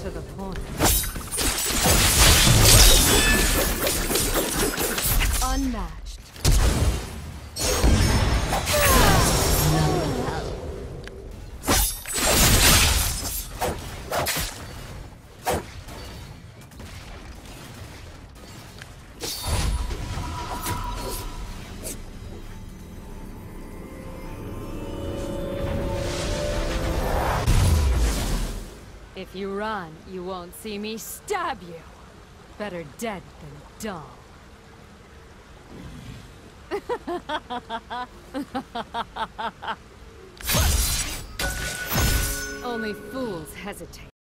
to the point. Unmatched. If you run, you won't see me stab you. Better dead than dull. Only fools hesitate.